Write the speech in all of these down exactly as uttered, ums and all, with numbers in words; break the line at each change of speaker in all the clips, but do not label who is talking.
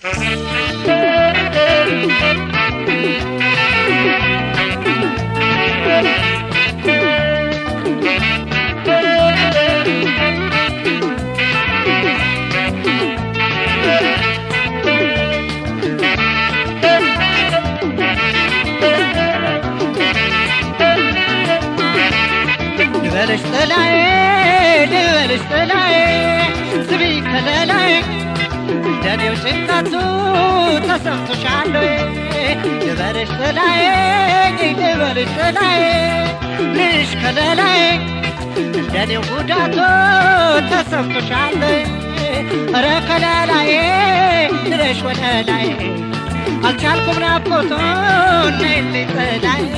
دبلش طلعي دبلش طلعي سبي كلالي داني وشنكاتو تصمتو شعلوي دبلش طلعي دبلش طلعي ليش كلالي داني وقوداتو تصمتو شعلوي را كلالي ليش ولالي ألشالكم نابوتون اللي طلعي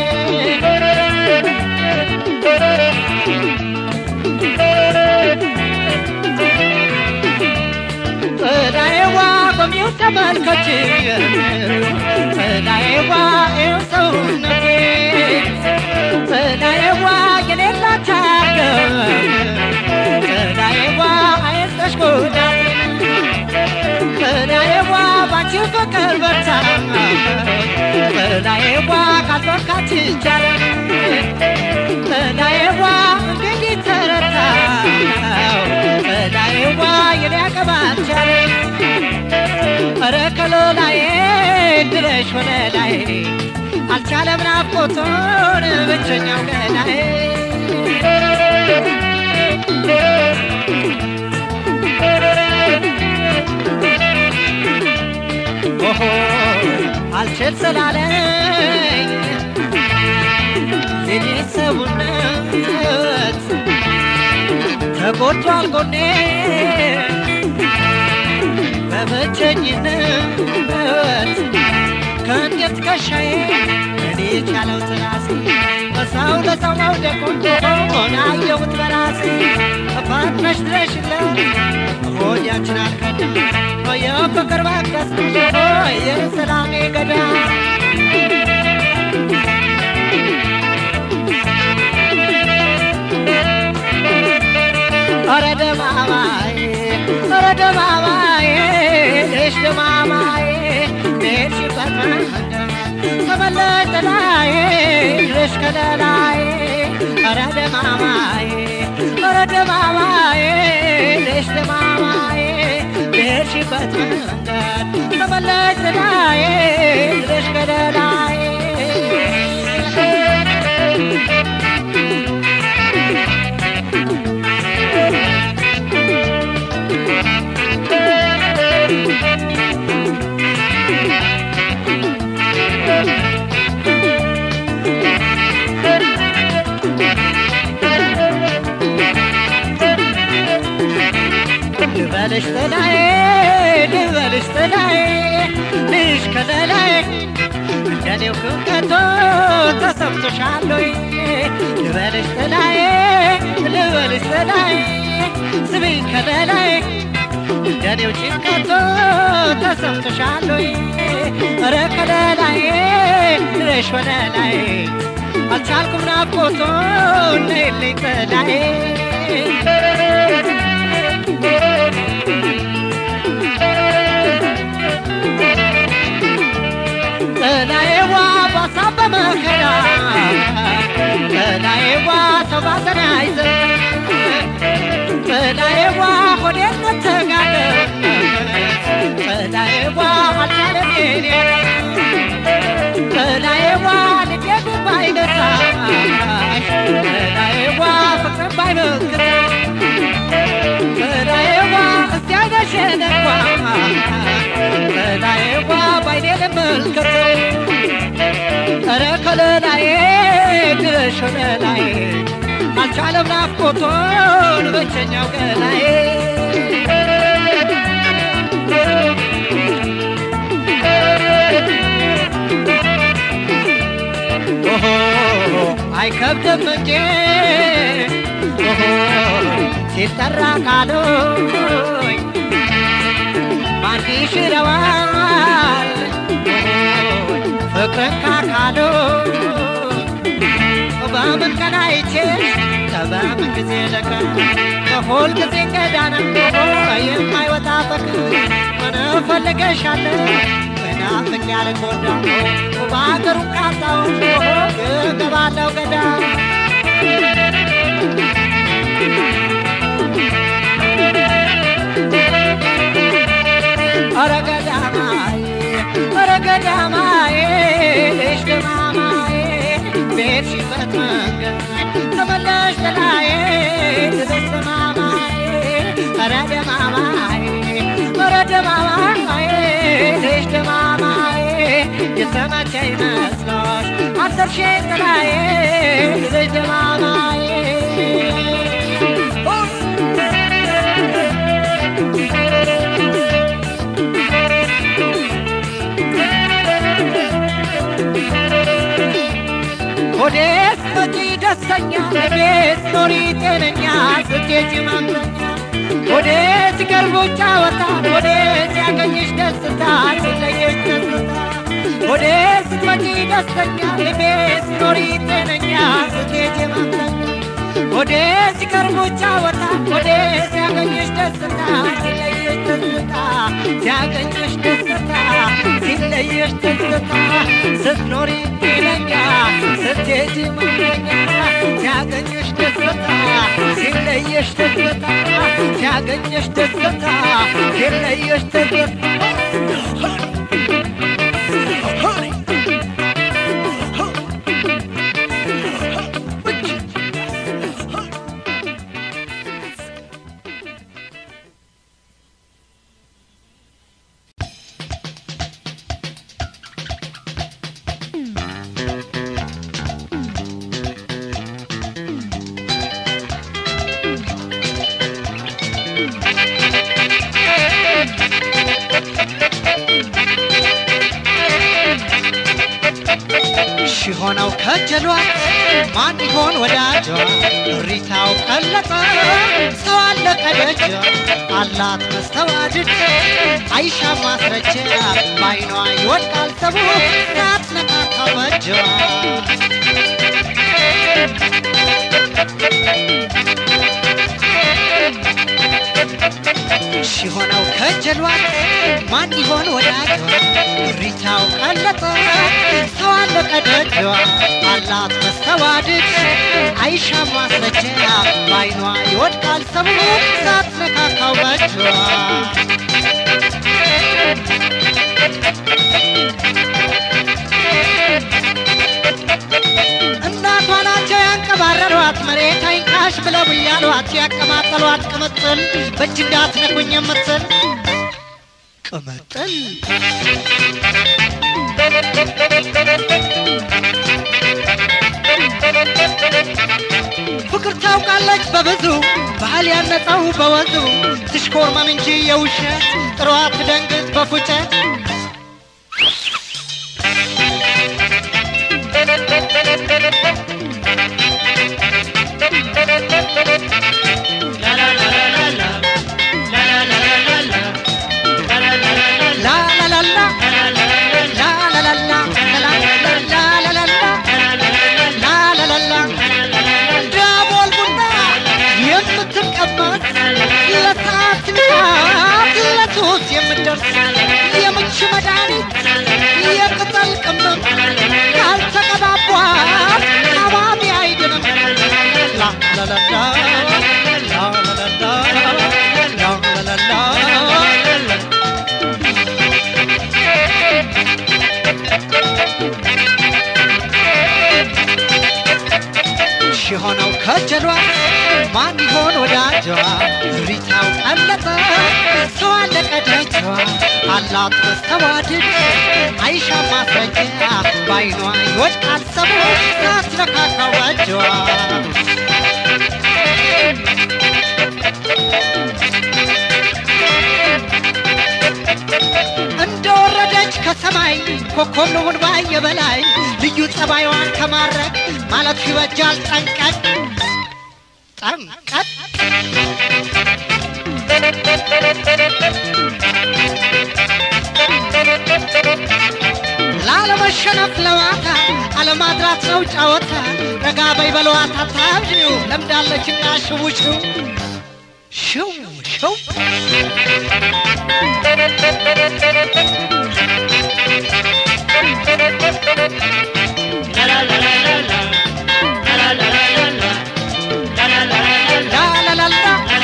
فلايوا قم يوتمر كتير فلايوا يوسونتي فلايوا يللا تاجر فلايوا عيسكودا فلايوا بانشي فكر برتا فلايوا قلبك كتير فلايوا انجي ترتا فلايوا يليك بانشار أركلو لاي درش ولا لاي الشالم نافوتون بتشنيو لاي أوه الشل سلالي زيني سبونات تقوتو القوني ببتشنينات كان يتكشي ليش على تراسي بساو لساو لكنتو هنا يوت براسي فات مشترش الله هو يانشنا الكدام ويا فكر باكس ويا سلامي قدام أرد ماماي أرد ماماي ليش ماماي ليش بتمنى تملى تلاي ليش كلاي أرد ماماي أرد ماماي ليش ماماي ليش بتمنى تملى تلاي ليش كلاي دبلش طلعي دبلش طلعي ليش كذلعي جاني وكوكاتو تصمتو شعلوي دبلش طلعي دبلش طلعي سبي كذلعي جاني وشيكاتو تصمتو شعلوي را كذلعي ليش ولالعي ألشالكم نابوتون اللي طلعي تلايوا بصاب مخلا تلايوا صباطن عايز تلايوا خدت متقاقر تلايوا عالشالمين تلايوا لجيب بايدتاش تلايوا فكر بايمكتاش تلايوا استعادة شنقوا تلايوا بايدي لملكتاش أركللاي درشللاي الشالم نافوتون بتشنيو قلاي أوه أي كبد منجي أوه سيترا قالوي ما فيش روال فكرك كاكادو وبامن كنايتش تبامن كزيدك የሁል ጊዜ ገዳና የማይወጣ ፈክ ምን ፈልገሻለሁ በናፍቅ ያለ ጎዳ ባገሩ ቃጣው ገባለው ገዳ አረገዳማይ አረገዳማይ እሽማማይ ቤትሽበት መንገድ ተመለሽ ተላይ ተሰማማይ አረደማማይ አረደማማይ እሽማማይ የሰማቻይ መስሎሽ አሰርሽ ተላይ እሽማማይ ወዴት መጪ ደስተኛ ቤት ኖሪ ጤነኛ ስትሄጂ ማምለኛ ወዴት ገርቦቻ ወጣ ወዴት ያገኝሽ ደስታ ሲለየሽ ደስታ ወዴት መጪ ደስተኛ ቤት ኖሪ ጤነኛ ስትሄጂ ማምለኛ ወዴት ገርቦቻ ወጣ ወዴት ያገኝሽ ደስታ ሲለየሽ ደስታ ያገኝሽ ደስታ ሲለየሽ ደስታ ስትኖሪ ጤነኛ ስትሄጂ ማምለኛ ያገኝሽ ደስታ ሲለየሽ ደስታ ያገኝሽ ደስታ ሲለየሽ ደስታ ሆነው ከጀሏት ማን ይሆን ወዳጇ ሪታው ቀለጠ ሰው አለቀ ደጇ አላት መስተዋድድ አይሻ ማስረጃ ባይኗ ይወድቃል ሰቡ ሳትነካካው በጇ ሆነው ከጀሏት ማን ይሆን ወዳጇ ሪታው ቀለጠ ሰው አለቀ ደጇ አላት መስተዋድድ አይሻ ማስረጃ ባይኗ ይወድቃል ሰቡ ሳትነካካው በጇ እናቷ ናቸው ያንቀባረሯት መሬት አይንካሽ ብለው ያሏት ያቀማጠሏት ቅምጥል በእጅ እንዳትነኩኝ የምትል ቅምጥል ፍቅር ታውቃለች በብዙ ባህል ያነጻው በወዙ ትሽኮርመም እንጂ የውሸት ጥሯት ደንግጥ በፉጨት የምች መድኃኒት የቅጠል ቅመም ካልተቀባቧት አባቢ አይድንም ላላላላ ላላላላ ላላላላ ሆነው ከጀሏት ማን ይሆን ወዳጇ ሪታው ቀለጠ ሰው አለቀ ደጇ አላት መስተዋድድ አይሻ ማስረጃ ባይኗ ይወድቃል ሰቡ ሳትነካካው በጇ እንደወረደች ከሰማይ ኮከብ ልሁን ባየ በላይ ልዩ ጸባይዋን ከማረክ ማለት ይበጃል ጠንቀቅ ጠንቀቅ ላለመሸነፍ ለዋታ አለማድራት ነው ጫወታ ረጋ በይ በለዋታ ታብዢው ለምዳለችና ሽውሽው شو شو لا لا لا لا لا لا لا لا لا لا لا لا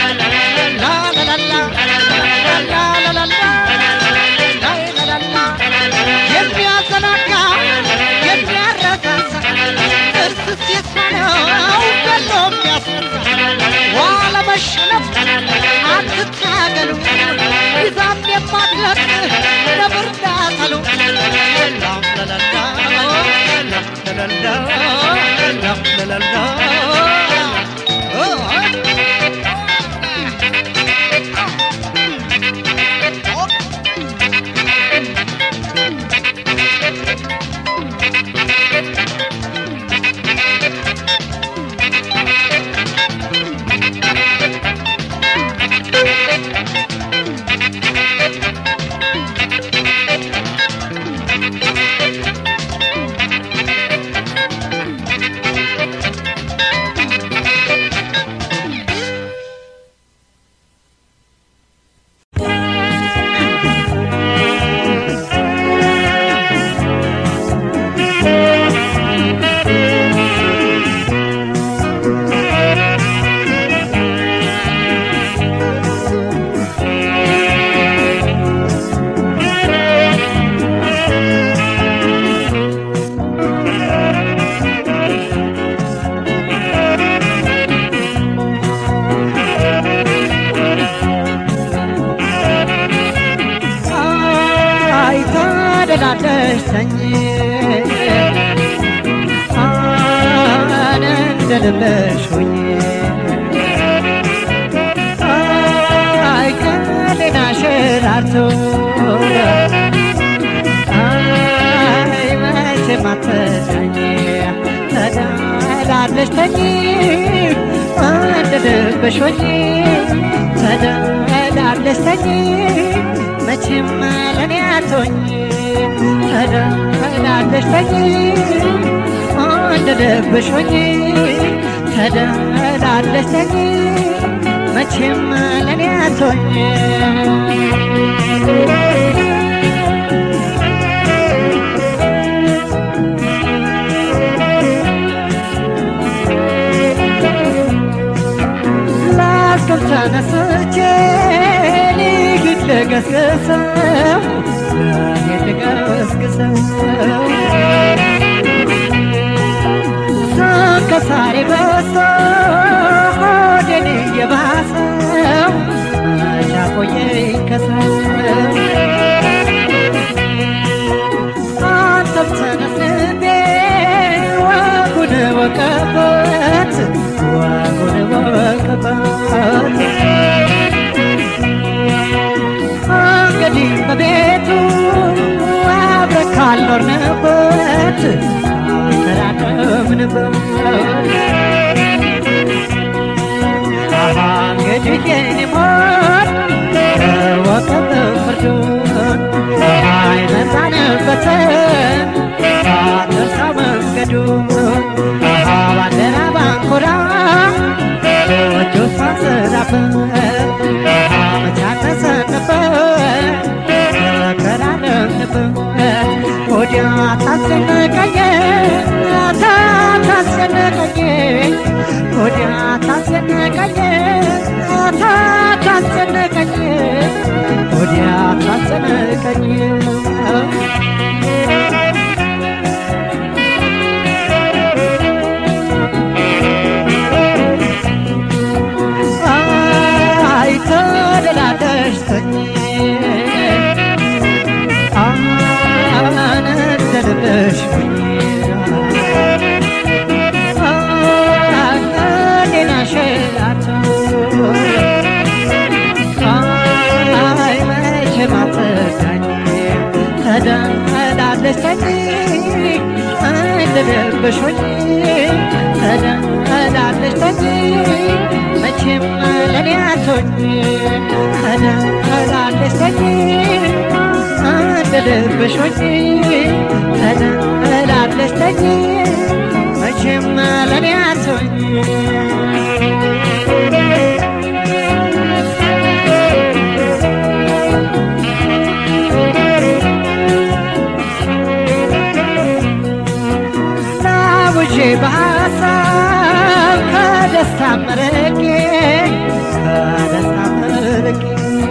وعلى مشرب عتتعقلوا إذا بيبطلك نبر داخلوا لا لا لا لا لا لا لا لا መርቄ ከደስታ መርቄ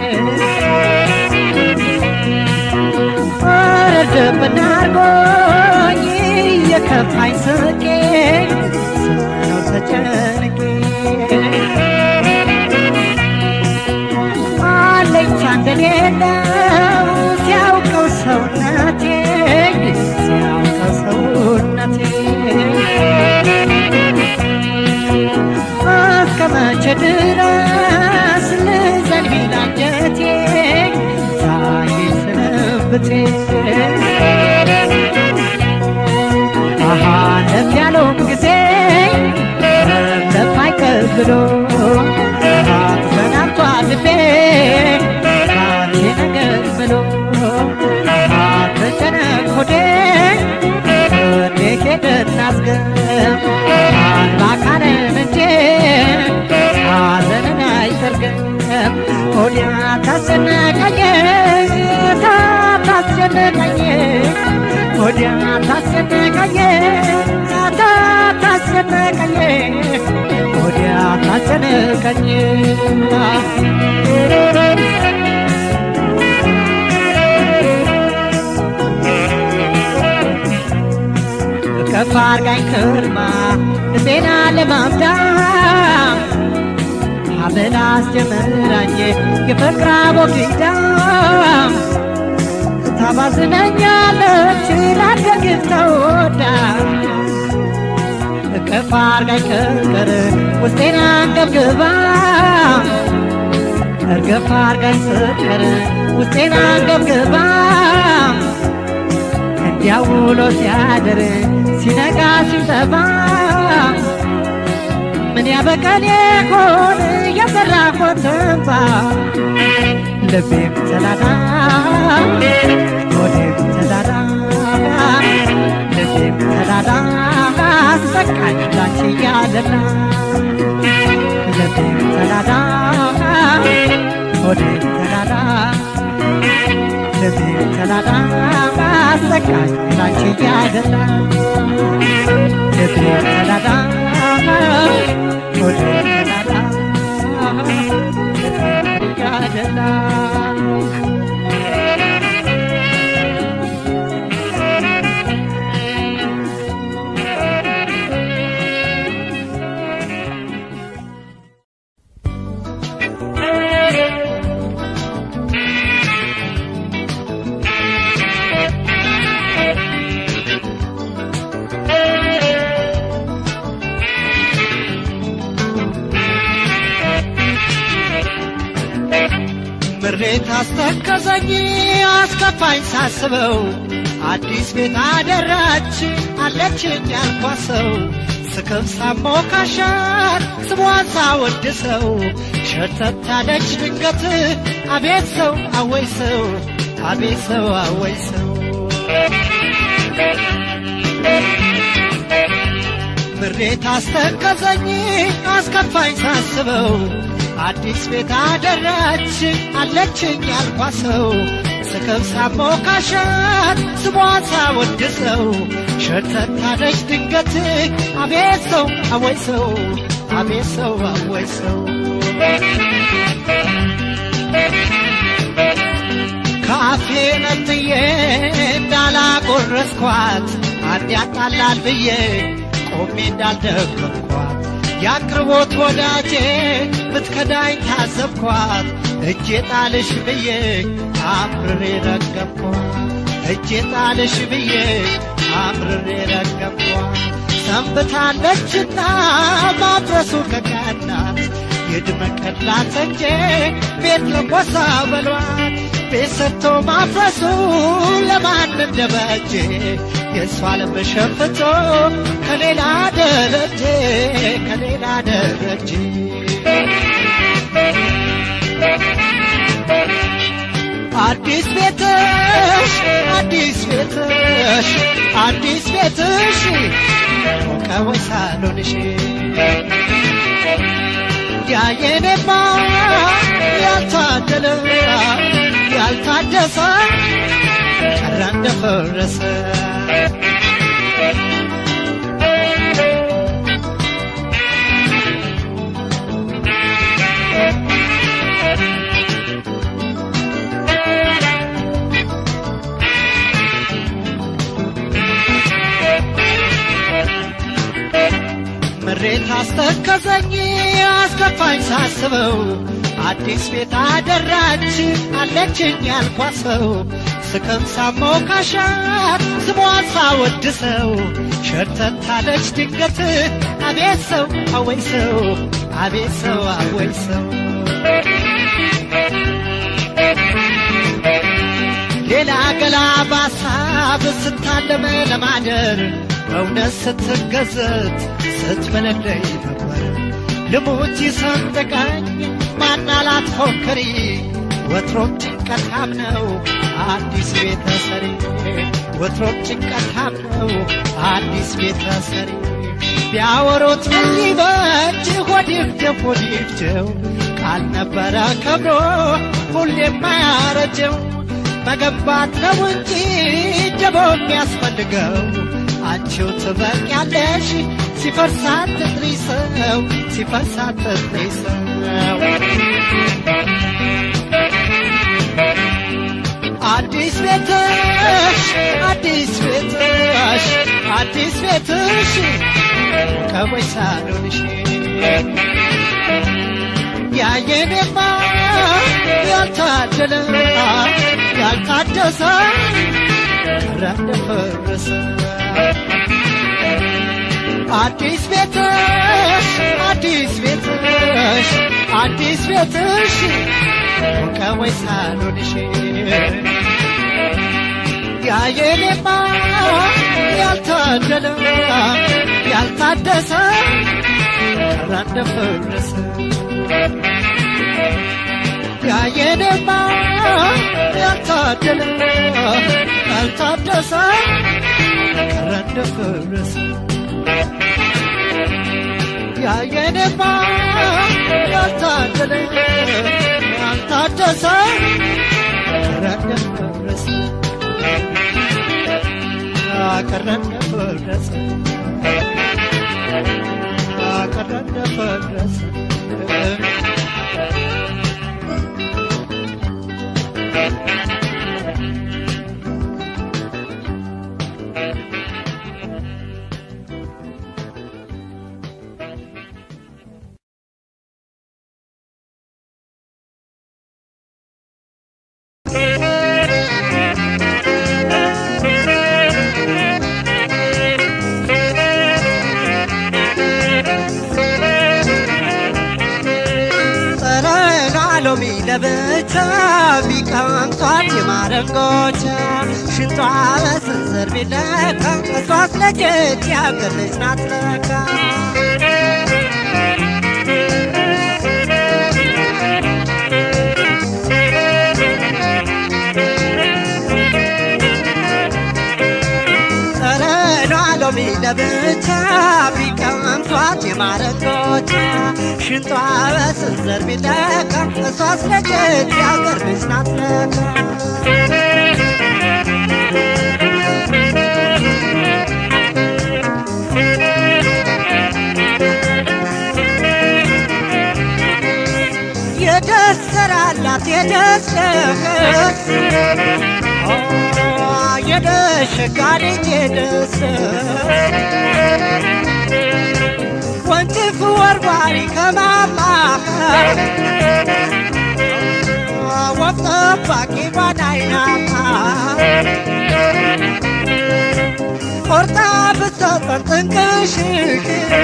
ወረደብን አርጎኝ የከፋኝ ስቄ ሰው ተጨንቄ አለኝታ እንደሌለው ሲያውቀው ሰውነቴ ሲያውቀው ሰውነቴ እስከ መቼ ድረስ ልዘልቅ ላንጀቴ ሳይል ስንብቴ አሃ ለፍ ያለውም ጊዜ ለፍ አይቀር ብሎ ተሰናብቷ ልቤ ባንቴ ነገር ብሎ ተጨነቅ ሆዴ እንዴት ሄደን እናስገብ አንባካለን እንጂ ሐዘንን አይጠርግም ሆዴ ታስጨነቀኝ ታስጨነቀኝ ሆዴ ታስጨነቀኝ ታስጨነቀኝ ሆዴ ታስጨነቀኝ ከፍ አርጋኝ ከርማ ልቤና ለማምዳም አብላ አስጀምራኝ የፍቅር አቦጊዳም ታባዝነኛለች ላደግፍ ተወዳ ከፍ አርጋኝ ከርቀር ውስጤን አንገብግባ እርገፍ አርጋኝ ስቀር ውስጤን አንገብግባ እንዲያውሎ ሲያድር ሲነጋ ሲጠባ ምን ያበቀል ይሆን የሰራሁት እንባ ልቤም ተላላ ሆዴም ተላላ ልቤም ተላላ አሰቃኝ ላንቺ እያለላ ልቤም ተላላ ሆዴም ተላላ ልቤም ተላላ አሰቃኝ ላንቺ እያለላ ልቤም ተላላ ሆዴም ተላላ እያለላ ምሬት አስተከዘኝ አስከፋኝ ሳስበው አዲስ ቤት አደራች አለችኝ ያልኳሰው ስከፍ ሳሞካሻት ስሟን ሳወድሰው ሸርተት ያለች ድንገት አቤት ሰው አወይ ሰው አቤት ሰው አወይ ሰው ምሬት አስተከዘኝ አስከፋኝ ሳስበው አዲስ ቤት አደራች አለችኝ ያልኳሰው ስከፍ ሳሞካሻት ስሟን ሳወድሰው ሸርተት ያለች ድንገት አቤት ሰው አወይ ሰው አቤት ሰው አወይ ሰው ካፌ ነጥዬ እንዳላጎረስኳት አንድ ያጣላል ብዬ ቆሜ እንዳልደገምኳት ያቅርቦት ወዳጄ ብትከዳኝ ታዘብኳት እጄ ጣልሽ ብዬ አምርሬ ረገምኳት እጄ ጣልሽ ብዬ አምርሬ ረገምኳት ሰንብታለችና ማፍረሱ ከቀናት ይድመቅላት እንጂ ቤት ለቆሳ በሏት ቤት ሰርቶ ማፍረሱ ለማን እንደበጀ የሷ ልብ ሸፍቶ ከሌላ ደረጀ ከሌላ ደረጀ አዲስ ቤትሽ አዲስ ቤትሽ አዲስ ቤትሽ ሞቀወይ ሳሎንሽ ያየኔማ ያልታደለ ያልታደሰ ቀረ እንደፈረሰ ምሬት አስተከዘኝ አስከፋኝ ሳስበው አዲስ ቤት አደራች አለችኝ ያልኳሰው ስከም ሳሞካሻት ስሟን ሳወድሰው ሸርተታለች ድንገት አቤት ሰው አወይ ሰው አቤት ሰው አወይ ሰው ሌላ ገላ ባሳብ ስታለመ ለማደር በእውነት ስትገዘት ስትመለለይ ነበር ልሙት ይሰንጠቀኝ ማናላት ፎክሪ ወትሮም ጭንቀታም ነው አዲስ ቤተሰሪ ወትሮም ጭንቀታም ነው አዲስ ቤተሰሪ ቢያወሩት ምን ይበጅ ሆዲፍጀው ሆዲፍጀው ቃል ነበረ ከብሮ ሁሌም ማያረጀው መገንባት ነው እንጂ ጀቦ የሚያስፈልገው አንቺው ትበቂያለሽ ሲፈርሳት ትጥሪሰው ሲፈርሳት ትጥሪሰው አዲስ ቤትሽ አዲስ ቤትሽ አዲስ ቤትሽ ከወይሳሉንሽ ያየኔማ ያልታደለ ያልታደሰ ረደፈረሰ አዲስ ቤትሽ አዲስ ቤትሽ አዲስ ቤትሽ ከወይሳሉንሽ ያየኔማ ያልታደለ ያልታደሰ ረደፈረሰ ያየኔማ ያልታደለ ያልታደሰ ረደፈረሰ ያየኔማ ያልታደለ ያልታደሰ ረደፈረሰ ረደፈረሰ ረደፈረሰ ለብቻ ቢቀምጧት የማረንጎቻ ሽንጧ በስንዝር ቢለካ እሷስ ለጀት ያገር ልጅ ናት ለካ ሎሚ ለብቻ ቢቀምጧት የማረንጎቻ ሽንጧ በስንዝር ቢለካ እሷስ ለጀት ያገር ልጅ ናት ለካ የደሰራላት የደሰከስ የደሸጋሪ የደሰ ወንጭፍ ወርዋሪ ከማማ ወፍ ጠባቂ ባዳይናማ ቆርጣ ብትሰጠን ጥንቅሽሽ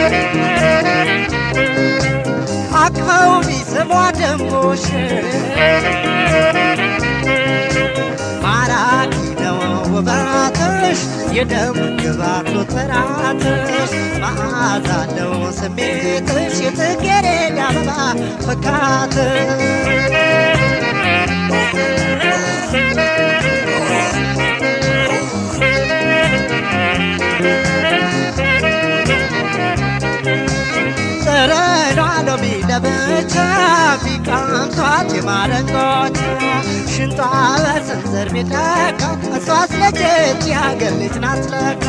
አቅፈው ቢስሟ ደሞሽ ማራኪ ነው ውበትሽ የደም ግባቱ ጥራትሽ መዓዛ ነው ስሜትሽ የጽጌረዳ አበባ ፈካትሽ ሎሚ ለብቻ ቢቀምጧት የማረንጎቻ ሽንጧ በስንዝር ቢለካ እሷስ ለጀት ያገር ልጅ ናት ለካ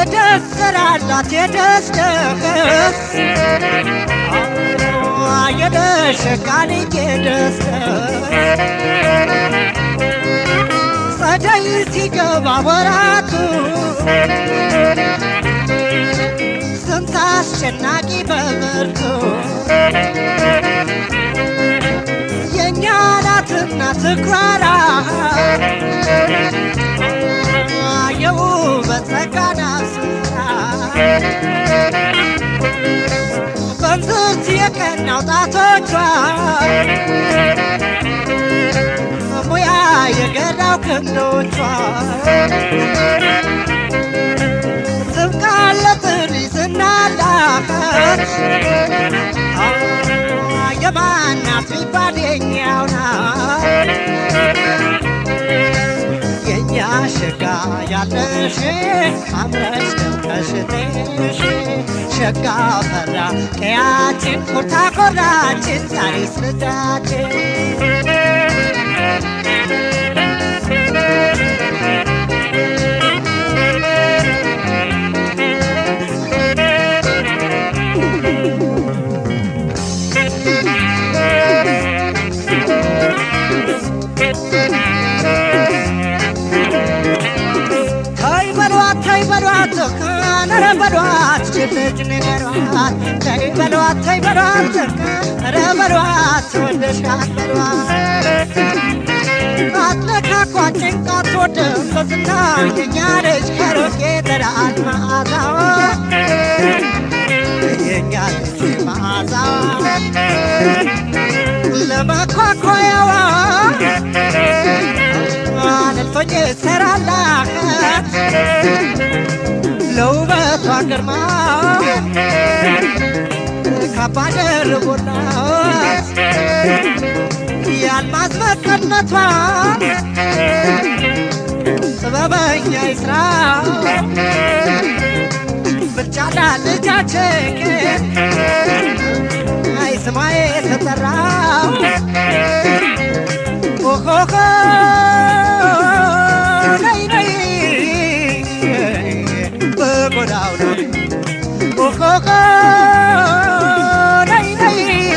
የደሰራላት የደስደስ የደሸቃን የደስ ጸደይ ሲገባ ወራቱ ስንት አስጨናቂ በብርቱ የእኛ ናትና ትኩራራ የውበት ጸጋና ስራ በንዝርት የቀናው ጣቶቿ ሙያ የገራው ክንዶቿ ትብቃለ ጥሪ ዝናላት የማናት ቢባል የኛው ናት የኛ ሸጋ ያለሽ አምረሽ ደምቀሽ ሸጋ ፈራ ቀያችን ኮርታ ኮራችን ዛሬ ስልዳችን በሏት ችልጅ ንገሯት ተይ በሏት ተይ በሏት ኧረ በሏት ወደሻት በሏት አትነካኳ ጭንቃት ወደም በዝና የኛ ልጅ ከሩቅ ይጠራል መዓዛዋ የኛ ልጅ መዓዛዋ ለመኳኳያዋ አልፎኝ ሰራላት ለውበቷ ግርማ ካባ ደርቦላት የአልማዝ መቀነቷ ጥበበኛ ይስራ ብቻላ ልጃችን አይ ስሟ የተጠራው ኦሆሆ ጎዳው ነው ኦሆሆ ነይ ነይ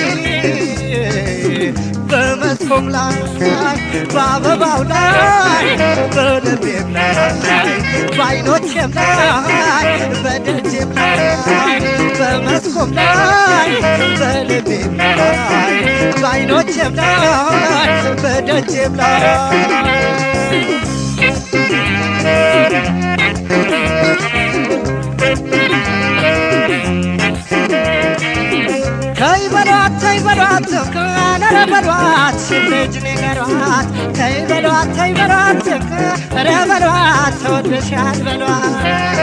በመስኮም ላይ በአበባው ላይ በልቤም ላይ በዓይኖቼም ላይ በደጄም ላይ በመስኮም ላይ በልቤም ላይ በዓይኖቼም ላይ በደጄም ላይ ተይ በሏት ተይ በሏት ኧረ በሏት ልጅ ንገሯት ተይ በሏት ተይ በሏት ኧረ በሏት ተወደሻል በሏት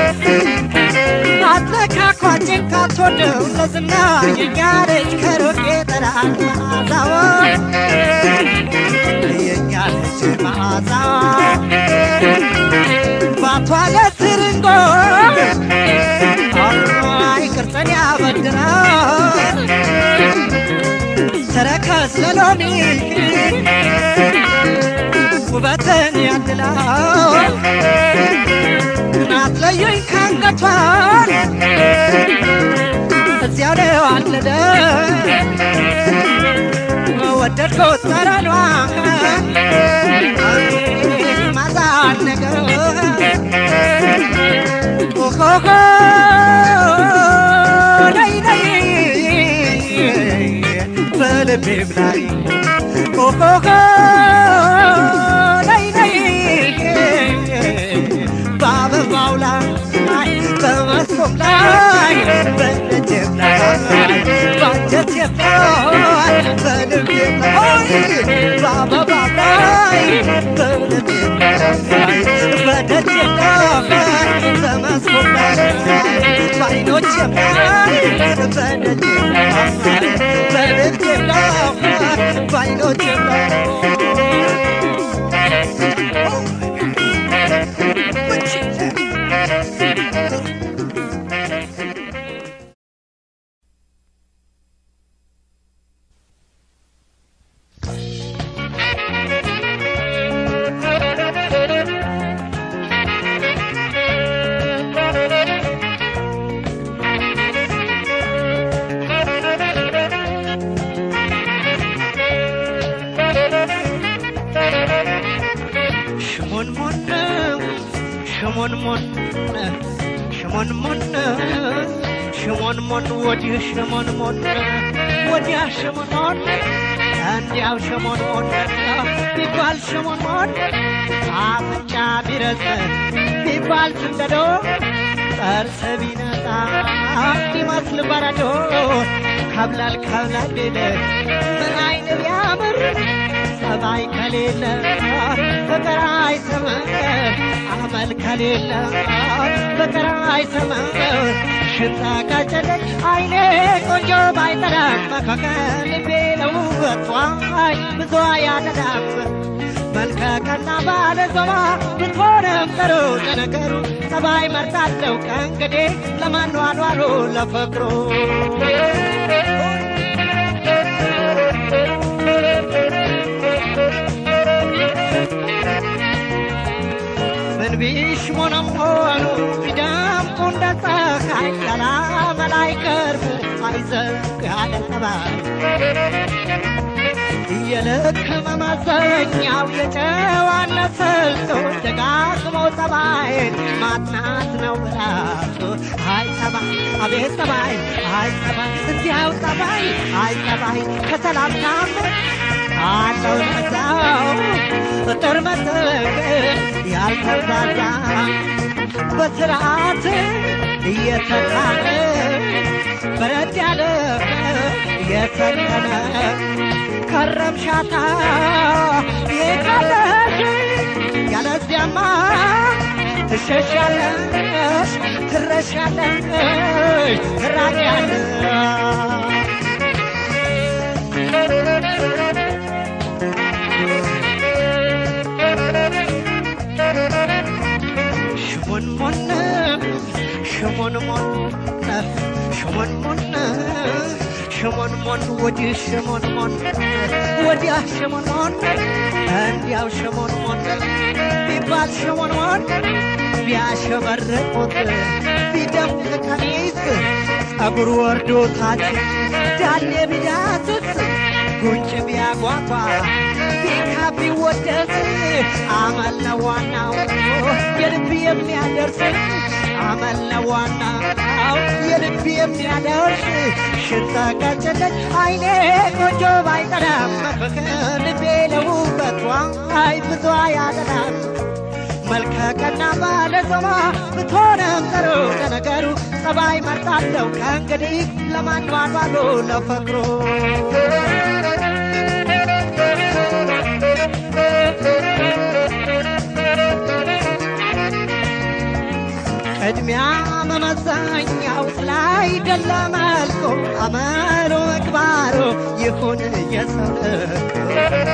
አትነካኳ ጭንቃት ወደው ለዝና የኛ ልጅ ከሩቅ ይጠራል መዓዛዋ የኛ ልጅ መዓዛዋ ባቷ ለትርንጎ አይ ቅርጸን ያበድራል ተረከዝ ለሎሚ ውበትን ያድላል ናትለዩኝ ካንገቷን እዚያው ነው አለደ ወደድኩት ጠረኗን ማዛን ነገር ኦሆሆ ነይ ነይ በልቤም ላይ ኦሆሆ ነይ ነይ በአበባው ላይ በመስኮም ላይ በደጄም ላይ ባንጀቴም ላይ በልቤም ላይ በአበባው ላይ በልቤም ላይ በደጄም ላይ በመስኮም ላይ በዓይኖቼም ላይ በደጄም ላይ በልቤም ላይ በዓይኖቼም ላይ شمون شمون من شمون من ودي شمون من ودي شمون من اندياو شمون من بيبال شمون من عفنجا بيرز بيبال سنددو ترسبينتا يمسل بردو كبلال كبلال بيلك من عين بيامر سباي كليلا فكراي سمر عمل كليلا فكراي سمر شتا كجلك عيني كنجو باي ترام مكاكا لبيلو بطواي بزوايا تدام ملكا كنا بالزوا بطورم كرو تنكرو سباي مرتاد لو كان قدي لمن وانوارو لفكرو من بيش منمونو بدام كندا خاي لا ملايكر فايزك على التباي يلك ممازنياو يجوانا سلطو دقاقمو تباين ماتنات نوراتو هاي تباي أبي تباي هاي تباي انتياو تباي هاي تباي كسلام تامر عالو نزاو ترمتك يالتبايا بسرعات يتكامل برد يالك يتكامل كرم شاتا يكالش يالس يما تششالش ترشالش تراجالش شمون من شمون من شمون من شمون من ودي شمون من ودي شمون من اندياو شمون من بيبال شمون من بياشبرقوت بيدمق كنيس أبر وردو تاج دالي بيداتوت كنت بياغواطا بيكا بيودس عمل نواناو يلبي يبني عدرس عمل نواناو يلبي يبني عدرس شتا كجلك عيني كنجو باي ترام مكفكر بيلو بطوان بزواي عدلان ملكا كنا بالزوا بطورم كرو تنكرو سباي مرتاد لو كان قديك لمن وانوالو لفكرو ادميا ممزانياو سلاي دل مالكو امارو اكبارو يكون يسلكو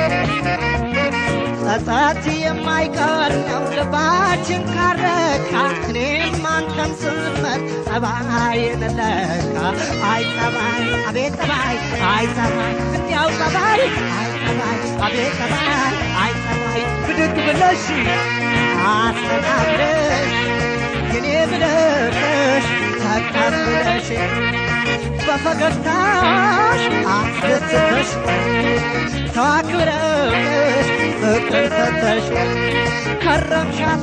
أساتي ماي كارنو لباچن كاركا نيم مانتن سمر سباين لكا اي سباي ابي سباي اي سباي ياو سباي اي سباي ابي سباي اي سباي بدك بلشي አስተናግደሽ የኔ ብለሽ ታቃብለሽ በፈገግታሽ አስደስተሽ ተዋክብረሽ ፍቅር ሰጠሽ ከረምሻታ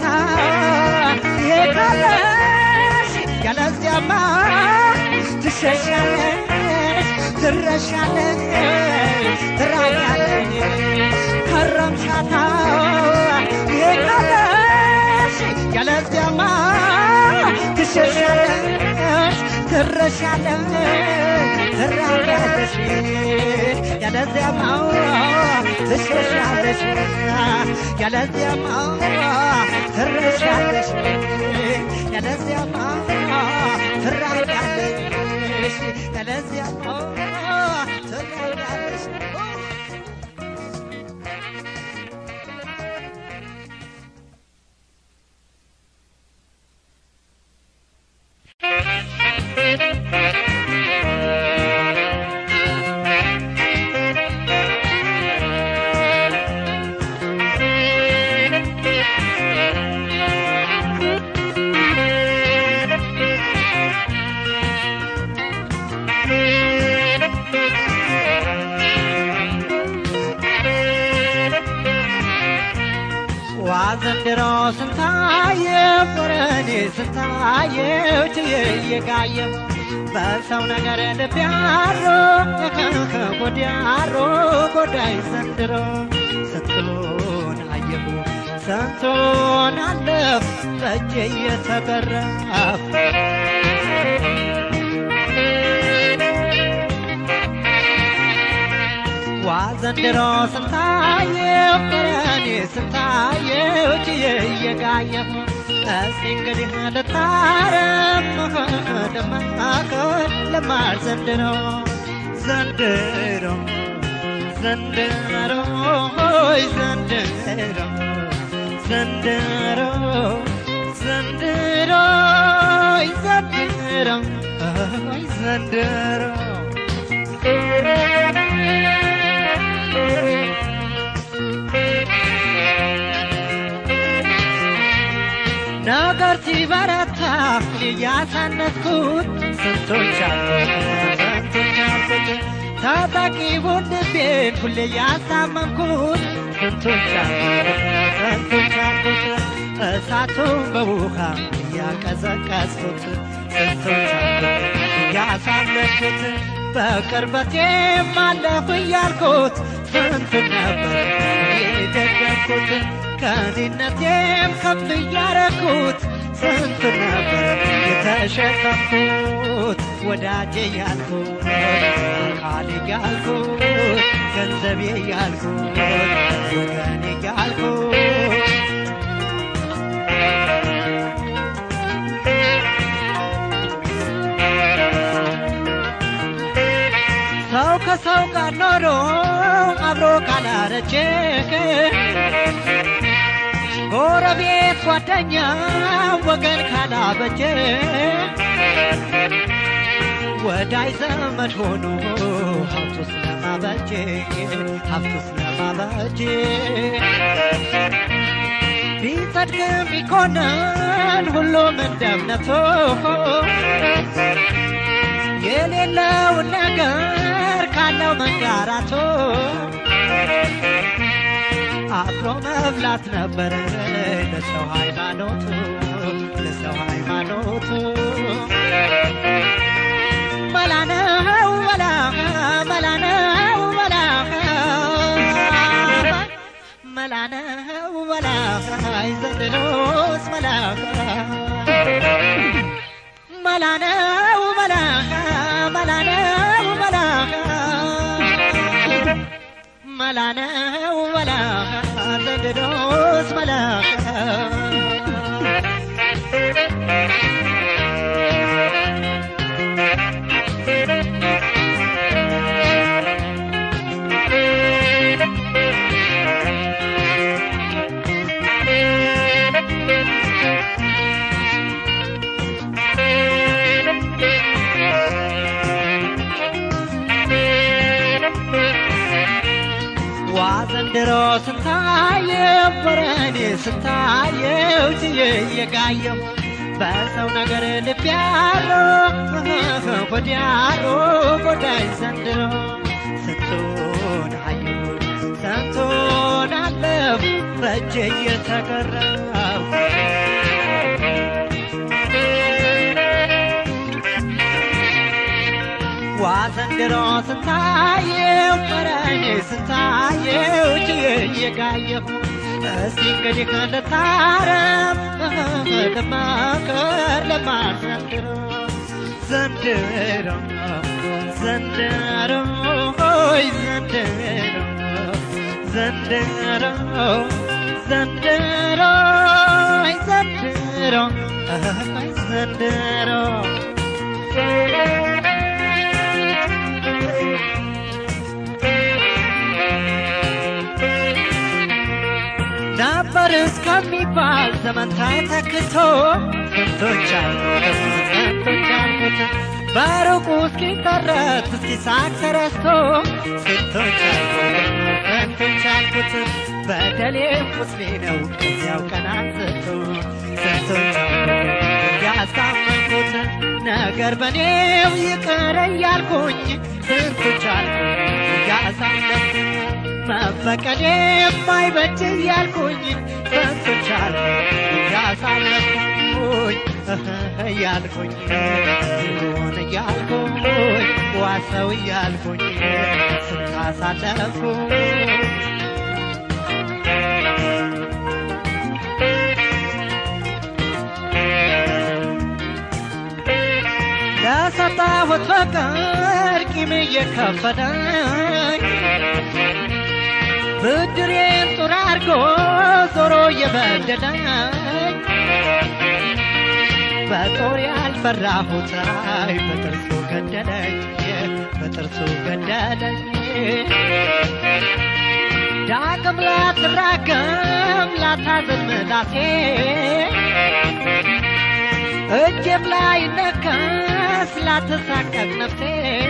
የካለሽ ያለዚያማ ትሸሻለሽ ትረሻለሽ ትራያለሽ ከረምሻታ የካለሽ ያለዚያማ ትሸሻለሽ ትረሻለሽ ትራያለሽ ያለዚያማ ትሸሻለሽ ያለዚያማ ትረሻለሽ ያለዚያማ ትራያለሽ ያለዚያማ ትራያለሽ ዋዘንድሮ ስንታየው ወረኔ ስንታየው ትየጋየው በሰው ነገር ልቢያሮ ጎዳሮ ጎዳይ ዘንድሮ ስንቱን አየሁ ስንቱን አለፍ በእጄ እየተገረፍ ዋዘንድሮ ስንታየው ወረኔ ስንታየው ትየጋየው እስቲ እንግዲህ ልታረም ለማከር ለማር ዘንድሮ ዘንድሮ ዘንድሮ ሆይ ዘንድሮ ዘንድሮ ዘንድሮ ዘንድሮ ሆይ ዘንድሮ ነገር ሲበረታ ያሳነፍኩት ስንቶች አሉ ስንቶች አሉ ታጣቂ ወንድሜን ሁሌ ያሳመንኩት ስንቶች አሉ ስንቶች አሉ እሳቱን በውሃ ያቀዘቀዝኩት ስንቶች አሉ ያሳለፍኩት በቅርበቴም አለፉ እያልኩት ስንት ነበር የደገፍኩት ከኔነቴም ከፍ እያረኩት ስንት ነበር የተሸከምኩት ወዳጄ ያልኩት አካሌ ያልኩት ገንዘቤ ያልኩት ወገኔ ያልኩት ሰው ከሰው ጋር ኖሮ አብሮ ካላረጀ ጎረቤት ጓደኛ ወገን ካላበጀ ወዳይ ዘመድ ሆኖ ሀብቱ ስለማበጀ ሀብቱ ስለማበጀ ቢጸድቅም ቢኮነን ሁሉም እንደ እምነቱ የሌለውን ነገር ካለው መጋራቱ አብሮ መብላት ነበር ለሰው ሃይማኖቱ ለሰው ሃይማኖቱ መላነው መላ መላነው መላ መላነው መላ ዘንድሮስ መላ መላነው መላ መላነው መላ መላነው መላ ዘንድሮስ መላ ዋዘንድሮ ስንታየው ወረኔ ስንታየው ትየጋየው በሰው ነገር ልቢያሮ ጎዳሮ ጎዳይ ዘንድሮ ስንቱን አየሁ ስንቱን አለፍ በእጄ እየተገረፍ ዋዘንድሮ ስንታየው ወረኔ ስንታየው ትየጋየው እስቲ እንግዲህ ልታረም ለማከር ለማር ዘንድሮ ዘንድሮ ዘንድሮ ሆይ ዘንድሮ ዘንድሮ ዘንድሮ ዘንድሮ ዘንድሮ ነበር እስከሚባል ዘመን ተተክቶ ስንቶች አሉ ስንቶች አሉ በሩቁ እስኪቀረት እስኪሳቅ ተረስቶ ስንቶች አሉ ስንቶች አሉት በደሌ ቁስሌ ነው ከዚያው ቀን አንስቶ ስንቶች አሉ ያሳመንኩት ነገር በኔው ይቅር እያልኩኝ ስንቶች አሉ ያሳለፍኩት መፈቀዴ የማይበጅ ያልኩኝ ፈንቻል ያሳለፍኩኝ ያልኩኝ ሆነ ያልኩኝ ዋሰው ያልኩኝ ስታሳለፍኩኝ ለሰጣሁት ፍቅር ቂም እየከፈለኝ ብድሬን ጡር አድርጎ ዞሮ እየበደለኝ በጦር ያልፈራሁት አይ በጥርሱ ገደለኝ በጥርሱ ገደለኝ ዳግም ላትራገም ላታዝን ምላሴ እጄም ላይ ነከስ ላትሳቀቅ ነፍሴ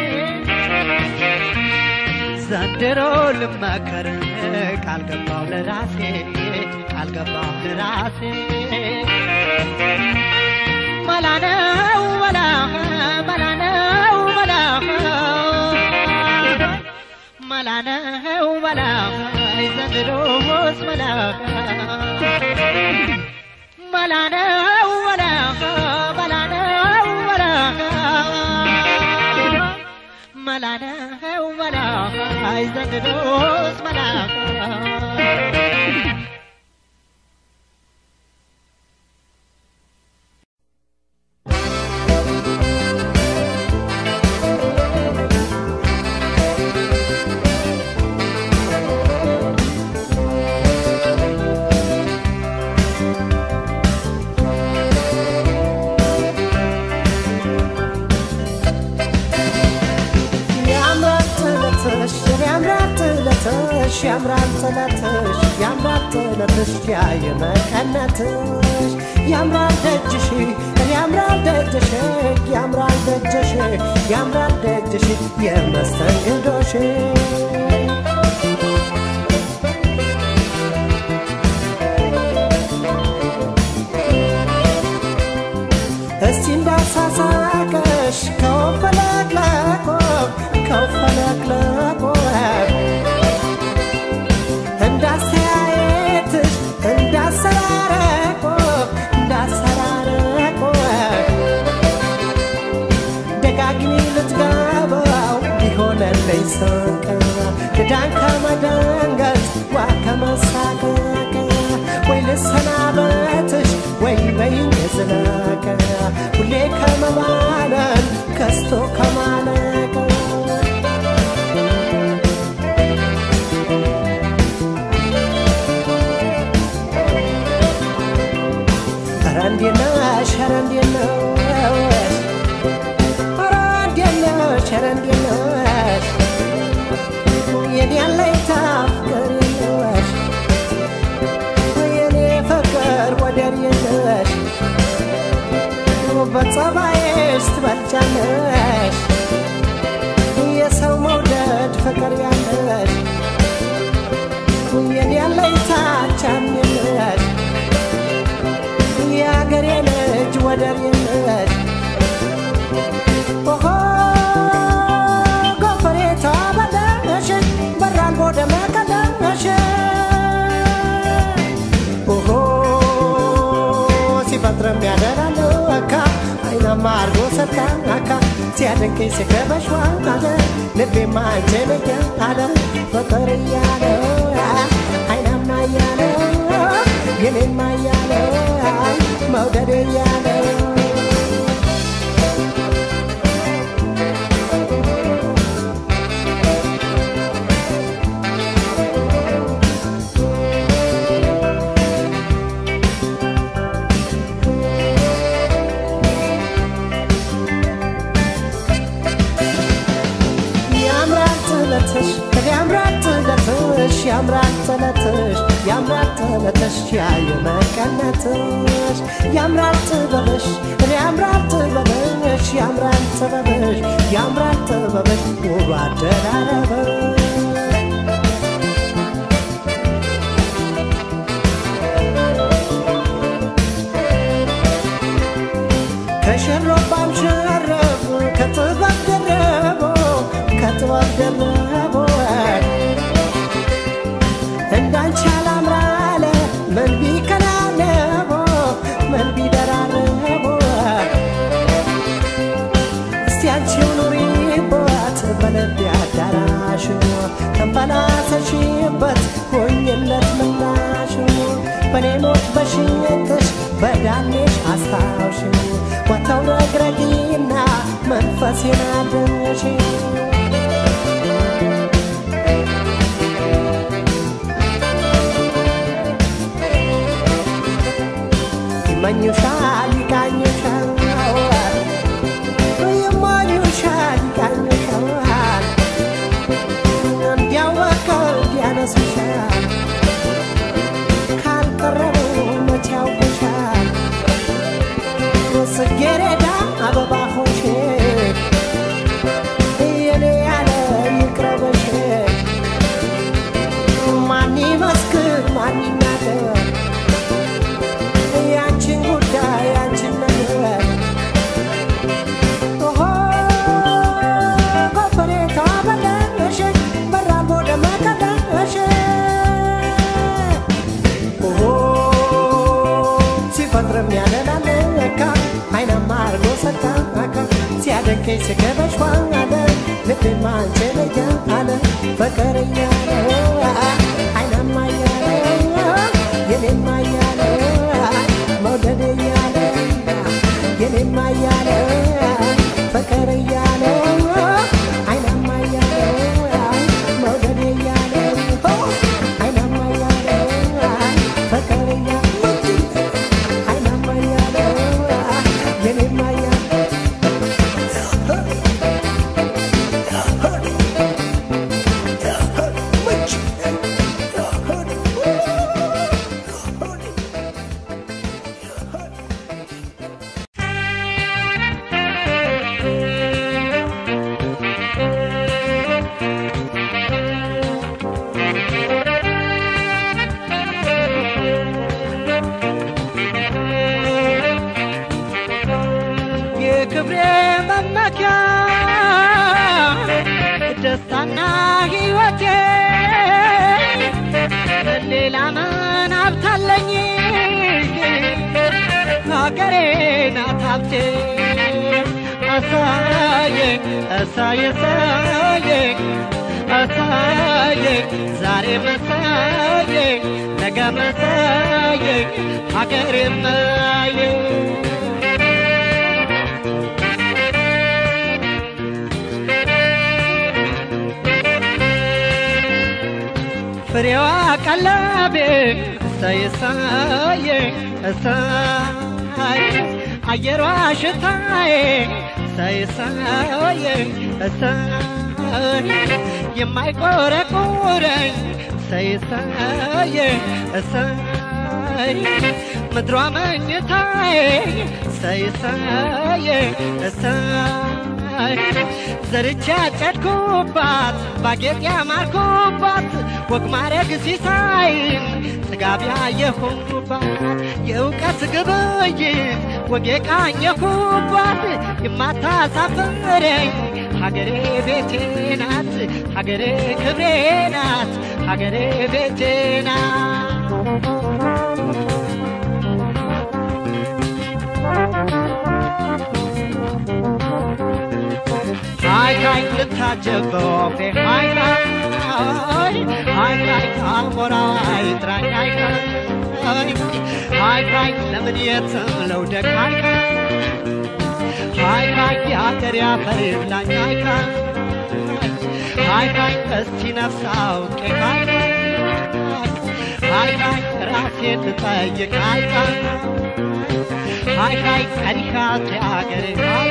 ዘንድሮ ልመከር ቃል ገባሁ ለራሴ ቃል ገባሁ ለራሴ መላነው መላ መላነው መላ መላነው መላ ዘንድሮስ መላ መላነው መላ መላነው መላ መላነው መላ ዘንድሮስ መላ ያምራል ተለተሽ ያምራል ተለተሽ ያየመከነትሽ ያምራል ደጅሽ ያምራል ደጅሽ ያምራል ደጅሽ ያምራል ደጅሽ የመስተንግዶሽ እስቲ እንዳሳሳቀሽ ከወፈለቅለቆ ከወፈለቅለቆ እንዳስተያየትሽ እንዳሰራረቆ እንዳሰራረቆ ደጋግሚ ልትገባው ቢሆነልኝ ስንቅ ድዳን ከመደንገጥ ዋ ከመሳቀቅ ወይ ልሰናበትሽ ወይ በይኝ ዝለቅ ሁሌ ከመባነን ከስቶ ከማለቅ Arandinash, Arandinash, Arandinash, Arandinash. Yeni alaytaf karinash, yeni fakar wadarinash. Batsabayest balchanash, yesaw mawdad fakar yanash. Yeni alaytaf chaminash. يا قرينج ودرينج اوه قفريتا بدنش بران بود ما كدنش اوه سيفترم يادرالوكا اينا مارغو ستانكا سيادنكي سكبش وانا لبي ما جنجا على فطريانا اينا ما يانا يلين ما يانا مودريانا يامرات تلتش يامرات تلتش يا يمكنتش يامرات تبلش يامرات تبلش يامرات تبلش يامرات تبلش وبعدها كشرب عم شرب كتبك دربو كتبك دربو በልቤ አዳራሽ ተንፈላሰሽበት ሆኜለት ምላሽ በኔ ሞት በሽኝትሽ በዳንሽ አስታውሽ ወጣው ነግረጊና መንፈሴን አድንሽ ይመኙሻል ይቃኙሻል ይመኙሻል ይቃኙሻል እንዲያወቀው እንዲያነሱሻል ካልቀረቡ መች ያውቁሻል ጽጌረዳ አበባ ሆንሽ የኔ ያለ ይቅረበሽ ማን ይመስክር ማን ይናገር ያንቺን ጉዳይ ያንቺን ነገር ኦሆ ጎፈሬታ በለሽ በራቦ ደመቀደሽ ኦሆ ሲፈጥርም ያለላለካ አይናማ አርጎ ሰጣካ ሲያደንቀኝ ስገበሽ ዋለ ልቤማ አንቺ ነኝ አለ ፍቅር እያለ አይናማ እያለ የኔማ እያለ መውደድ እያለ የኔማ እያለ ፍቅር እያለ አይናማ እያለ መውደድ እያለ አይናማ እያለ ፍቅር እያለ አይናማ እያለ የኔማ እያለ የክብሬ መመኪያ ደስታና ሕይወቴ ሌላ ምን ሀብታለኝ ሀገሬ ናት ሀብቴ አሳየኝ አሳየኝ አሳየኝ አሳየኝ ዛሬ መሳየኝ ነገ መሳየኝ ሀገሬ ማየኝ ፍሬዋ ቀለቤ እሰይ እሰይ እሰይ አየሯ ሽታዬ እሰይ እሰይ እሰይ የማይቆረቁረኝ እሰይ እሰይ እሰይ ምድሯ መኝታዬ እሰይ እሰይ እሰይ ዘርቼ ያጨድኩባት ባጌጥ ያማርኩባት ወግ ማረግ ሲሳይን ጥጋብ ያየሁባት የእውቀት ግብይት ወግ የቃኘሁባት የማታሳፍረኝ ሀገሬ ቤቴ ናት ሀገሬ ክብሬ ናት ሀገሬ ቤቴ ናት ሃይ ሃይ ልታጀበው ሃይ ሃይ ሃይ ሃይ አሞራይ ትራይ ሃይ ሃይ ሃይ ሃይ ለምን የትም ለውደቅ ሃይ ሃይ ሃይ ያገር ያፈር ብላኝ ሃይ ሃይ ሃይ እስቲ ነፍስ አውቄ ሃይ ሃይ ሃይ ራሴን ልጠይቅ ሃይ ሃይ ሃይ ቀሪካት ያገር ሃይ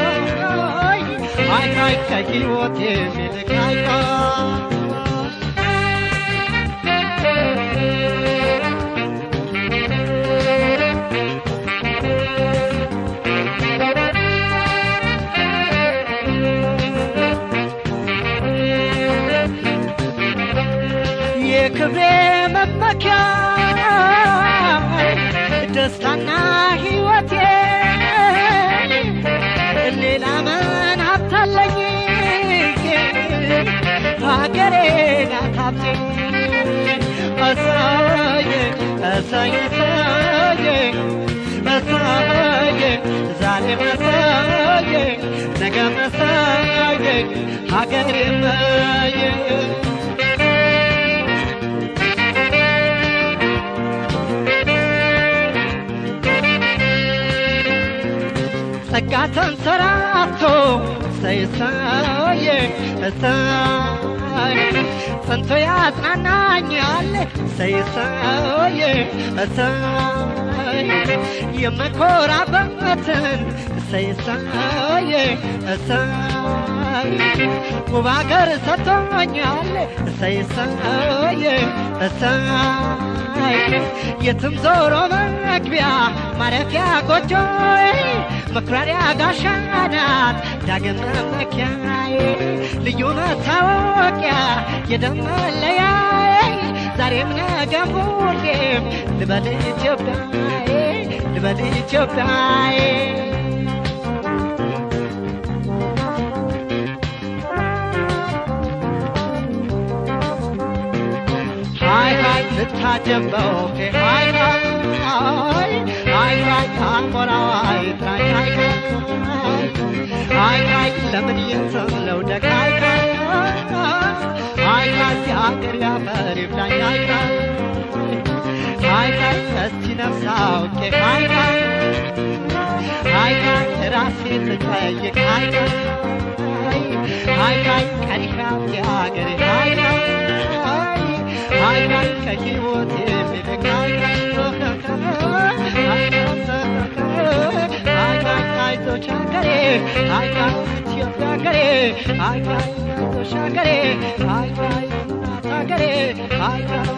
ሃይ ሃይ ከህይወቴ ልቅ ሃይ የክብሬ መመኪያ ደስታና ሕይወቴ ሌላ ምን ሀብታለኝ ሀገሬ ናት ሀብቴ አሳየኝ አሳየኝ አሳየኝ አሳየኝ ዛሬ አሳየኝ ነገ አሳየኝ ሀገሬ ማየ ጸጋተን ሰራቶ ሰይሳየ እሳይ ሰንቶ ያጽናናኛል ሰይሳየ እሳይ የመኮራበትን ሰይሳየ እሳይ ውብ አገር ሰጥቶኛል ሰይሳየ እሳይ የትም ዞሮ መግቢያ ማረፊያ ጎጆዬ መኩራሪያ ጋሻናት ዳግም መመኪያዬ ልዩ መታወቂያ የደም መለያዬ ዛሬም ነገም ሁሌም ልበል ኢትዮጵያዬ ልበል ኢትዮጵያዬ ሃይ ሃይ ልታጀበው ሃይ ሃይ ሃይ ሃይ አሞራዋይ ሃይ ሃይ ሃይ ሃይ ለምን የሰለው ደግ ሃይ ሃይ ሃይ ያገር ያፈር ይፍላኝ ሃይ ሃይ ሃይ እስቲ ነፍሳው ሃይ ሃይ ሃይ ሃይ ራሴ ተጠይቅ ሃይ ሃይ ሃይ ቀሪሻ ያገር ሃይ ሃይ ሃይ ከህይወት የሚልቅ ሃይ ሃይ ሃይ ዞቻገሬ ሃይ ሃይ ኢትዮጵያገሬ ሃይ ሃይ ዞቻገሬ ሃይ ሃይ ናታገሬ ሃይ ሃይ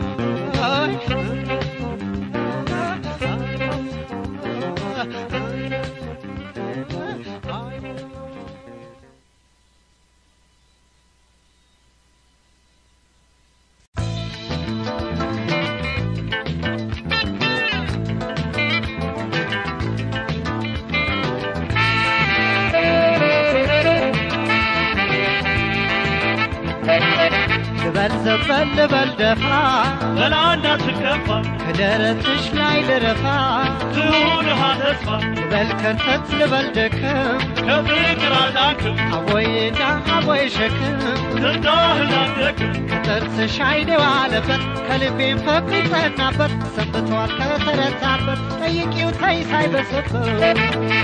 ዘበል በልደፋ
በላንዳ ትከፋ
ከደረትሽ ላይ ልረፋ
ትሁንሃ ተስፋ
ልበል ከርተት ልበል ደክም
ከፍቅር አላክም
አወይና አወይ ሸክም
ትዳህን አደክም
ከጥርስሽ አይኔ ዋለበት ከልቤም ፍቅር ይጸናበት ሰንብቷል ከተረታበት ጠይቂው ተይ ሳይበስበት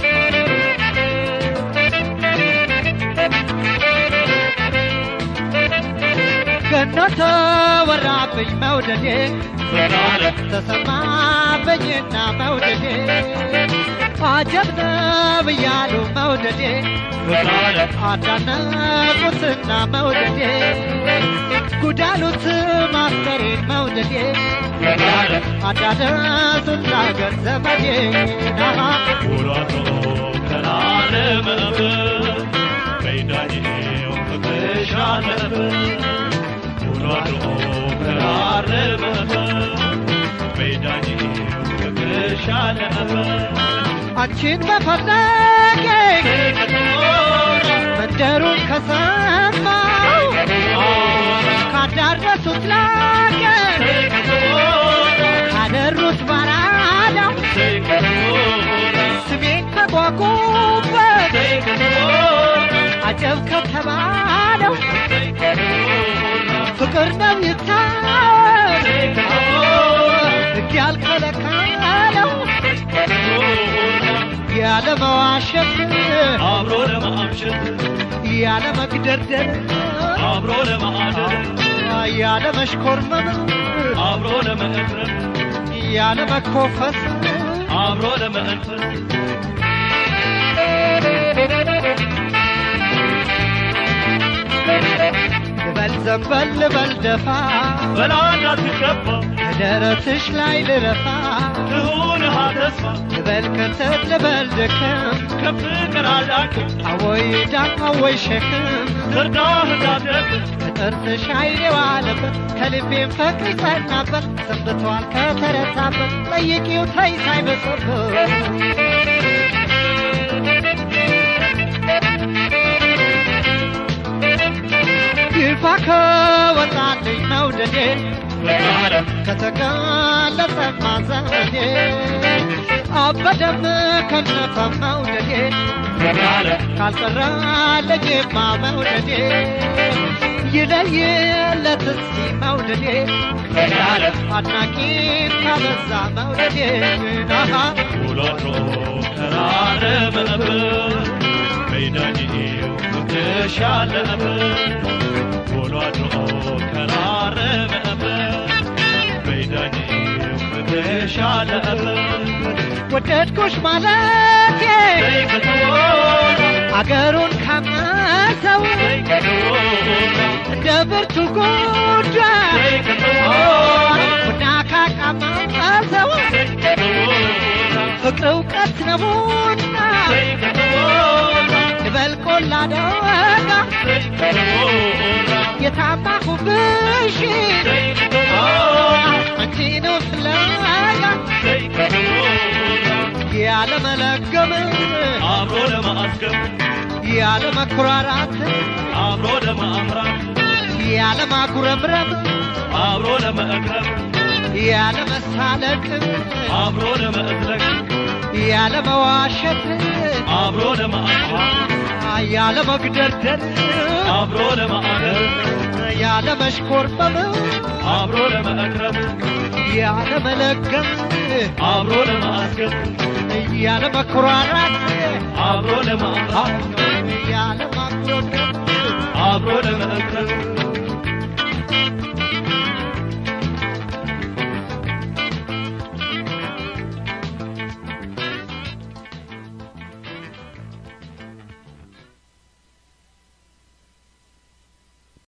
ገነተ ወራብኝ መውደዴ ተሰማብኝና መውደዴ አጀብ ነው እያሉ መውደዴ አዳነቁትና መውደዴ ጉዳሉት ማፍቀሬን መውደዴ አዳነሱት ላገር ዘመዴ
ውራቶ ከላለመብ በይዳኔው ፍቅሻለብ ውራቶ ከላለመብ በይዳኔው ፍቅሻለብ
አንቺን በፈለጌ መንደሩን ከሰማው ካዳረሱት ላገር ካደሩት ባራዳው ስሜን ከጓጉበት አጀብ ከተባለው ፍቅር ነው ይታወቅ ሕግ ያልከለከለው ያለ መዋሸት
አብሮ ለማምሸት
ያለ መግደርደር
አብሮ ለማደር
ያለ መሽኮርመም
አብሮ ለመእፍረት
ያለ መኮፈስ
አብሮ ለመእንፈስ
ልበል ዘንበል ልበል ደፋ
በላንዳ ትከፋ
ከደረትሽ ላይ ልረፋ
ትሁንሃ ተስፋ
ልበል ከርተት ልበል ደክም
ከፍቅር አላክም
አወይ ዳቅ አወይ ሸክም
ትዳህ እንዳደክም
ከጥርስሽ አይኔ ዋለበት ከልቤም ፍቅር ይጸናበት ሰንብቷል ከተረታበት ጠይቂው ተይ ሳይበስበት ይፋ ከወጣልኝ መውደዴ ከተጋለጠ ማዘኔ ካበደም ከነፈ መውደዴ ካልቀረ ለጄማ መውደዴ ይለየለት እስቲ መውደዴ አድናቂ ካበዛ መውደዴ ናሃ
ውሎቶ ተራረመ ነበር በይዳኒው ምትሻለ ነበር ውሎቶ ተራረመ ነበር በይዳኒው ምትሻለ ነበር
ወደድኩሽ ማለቴ አገሩን ካመሰው እንደ ብርቱ ጉዳይ ቡና ካቃመሰው ፍቅር እውቀት ነውና ልበልቆላ ደጋ የታማሁብሽ አንቺ ነው ፍለጋ ያለ መለገም
አብሮ ለማስገም
ያለ መኩራራት
አብሮ ለማምራት
ያለ ማጉረምረም
አብሮ ለመቅረብ
ያለ መሳለቅ
አብሮ ለመዝለቅ
ያለ መዋሸት
አብሮ ለማአፋት
ያለ መግደርደር
አብሮ ለማአደር
ያለ መሽኮርመም
አብሮ ለመቅረብ
ያለ መለገም
አብሮ ለማስገም
ያለ መኩራራት
አብሮ ለማምራት